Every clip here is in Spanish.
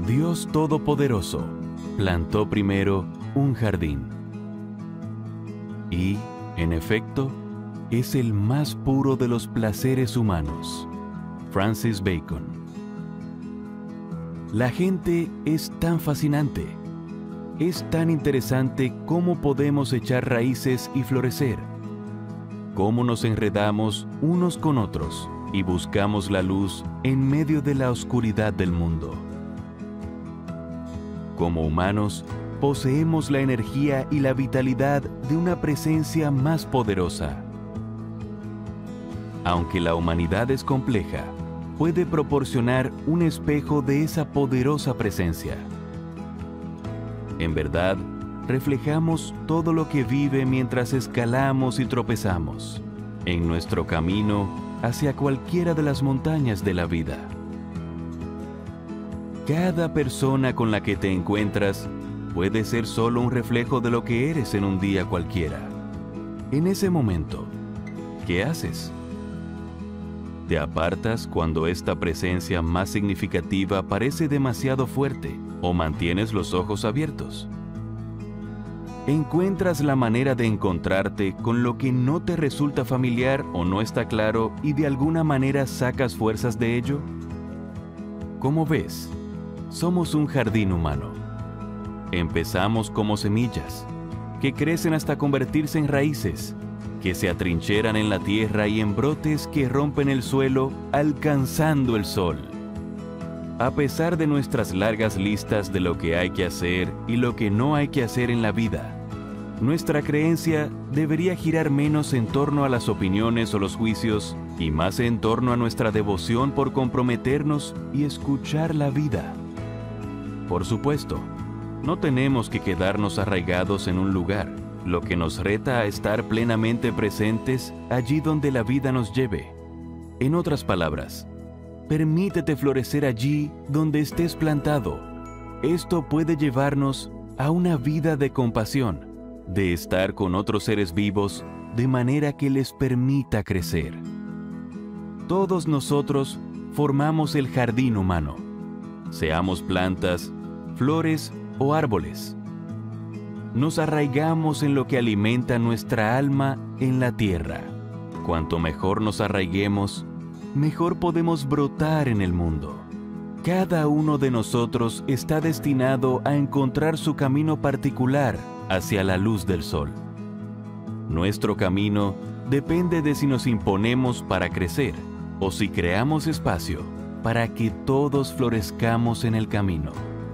Dios Todopoderoso plantó primero un jardín. Y, en efecto, es el más puro de los placeres humanos. Francis Bacon. La gente es tan fascinante. Es tan interesante cómo podemos echar raíces y florecer. Cómo nos enredamos unos con otros y buscamos la luz en medio de la oscuridad del mundo. Como humanos, poseemos la energía y la vitalidad de una presencia más poderosa. Aunque la humanidad es compleja, puede proporcionar un espejo de esa poderosa presencia. En verdad, reflejamos todo lo que vive mientras escalamos y tropezamos en nuestro camino hacia cualquiera de las montañas de la vida. Cada persona con la que te encuentras puede ser solo un reflejo de lo que eres en un día cualquiera. En ese momento, ¿qué haces? ¿Te apartas cuando esta presencia más significativa parece demasiado fuerte o mantienes los ojos abiertos? ¿Encuentras la manera de encontrarte con lo que no te resulta familiar o no está claro y de alguna manera sacas fuerzas de ello? Como ves, somos un jardín humano. Empezamos como semillas, que crecen hasta convertirse en raíces, que se atrincheran en la tierra y en brotes que rompen el suelo alcanzando el sol. A pesar de nuestras largas listas de lo que hay que hacer y lo que no hay que hacer en la vida, nuestra creencia debería girar menos en torno a las opiniones o los juicios y más en torno a nuestra devoción por comprometernos y escuchar la vida. Por supuesto, no tenemos que quedarnos arraigados en un lugar, lo que nos reta a estar plenamente presentes allí donde la vida nos lleve. En otras palabras, permítete florecer allí donde estés plantado. Esto puede llevarnos a una vida de compasión, de estar con otros seres vivos de manera que les permita crecer. Todos nosotros formamos el jardín humano, seamos plantas, flores o árboles. Nos arraigamos en lo que alimenta nuestra alma en la tierra. Cuanto mejor nos arraiguemos, mejor podemos brotar en el mundo. Cada uno de nosotros está destinado a encontrar su camino particular hacia la luz del sol. Nuestro camino depende de si nos imponemos para crecer o si creamos espacio para que todos florezcamos en el camino.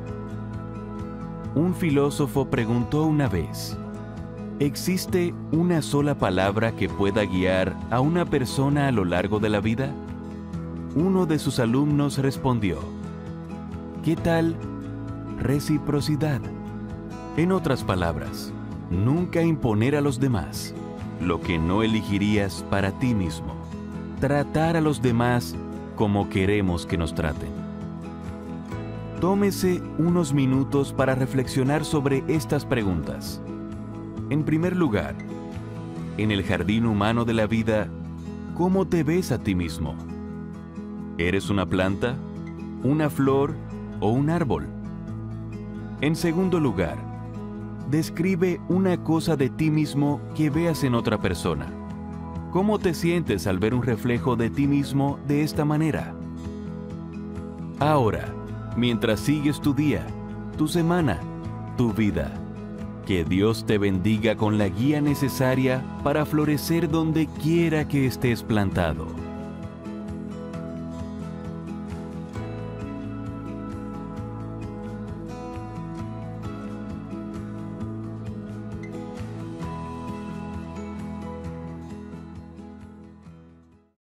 Un filósofo preguntó una vez, ¿existe una sola palabra que pueda guiar a una persona a lo largo de la vida? Uno de sus alumnos respondió, ¿qué tal reciprocidad? En otras palabras, nunca imponer a los demás lo que no elegirías para ti mismo. Tratar a los demás como queremos que nos traten. Tómese unos minutos para reflexionar sobre estas preguntas. En primer lugar, en el jardín humano de la vida, ¿cómo te ves a ti mismo? ¿Eres una planta, una flor o un árbol? En segundo lugar, describe una cosa de ti mismo que veas en otra persona. ¿Cómo te sientes al ver un reflejo de ti mismo de esta manera? Ahora, mientras sigues tu día, tu semana, tu vida, que Dios te bendiga con la guía necesaria para florecer donde quiera que estés plantado.